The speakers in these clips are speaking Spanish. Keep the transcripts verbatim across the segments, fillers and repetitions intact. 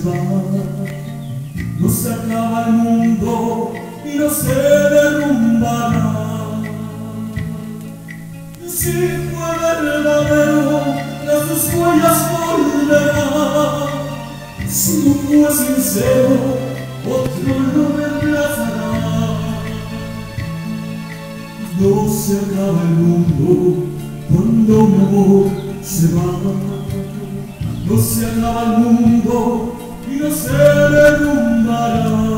va, no se acaba el mundo y no se derrumbará. Si fue verdadero, las sus huellas volverán. Si no fue sincero, otro lo reemplazará. No se acaba el mundo cuando un amor se va. No se acaba el mundo y no se derrumbará.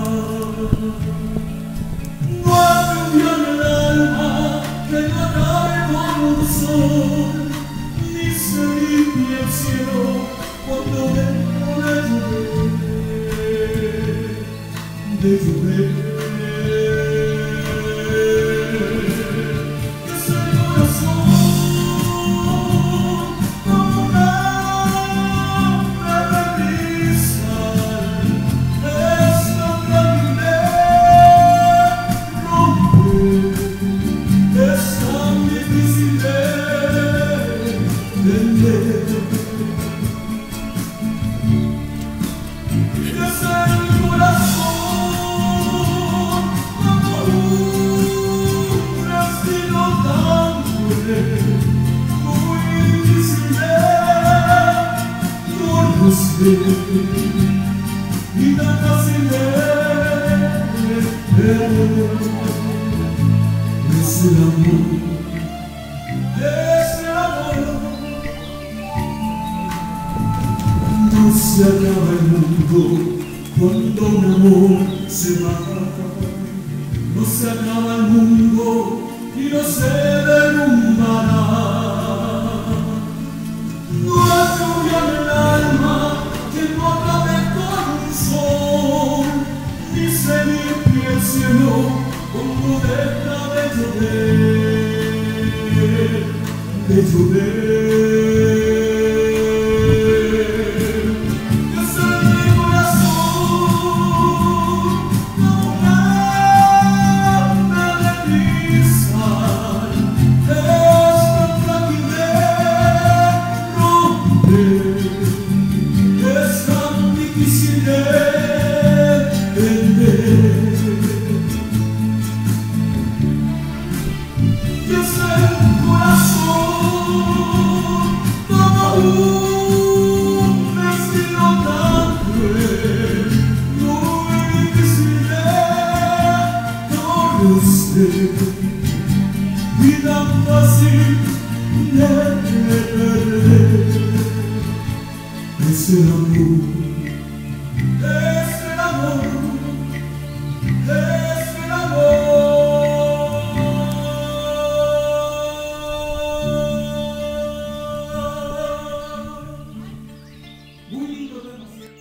No hay en el alma que no acabe con el sol, ni se limpie el cielo cuando dejo de llover, de llover. Es el corazón como una verde cristal, es lo que me rompe, es tan difícil de entender. Es el corazón como un destino tan cruel, muy difícil de conocer y tan fácil de perder. Es el amor, es el amor. No se acaba el mundo cuando un amor se va. No se acaba el mundo y no se derrumbará. No hay lluvia en el alma que no acabe con un sol, ni se limpie el cielo cuando deja de llover, de llover. Y tan fácil de perder. Es el amor, es el amor, es el amor. Muy lindo tema.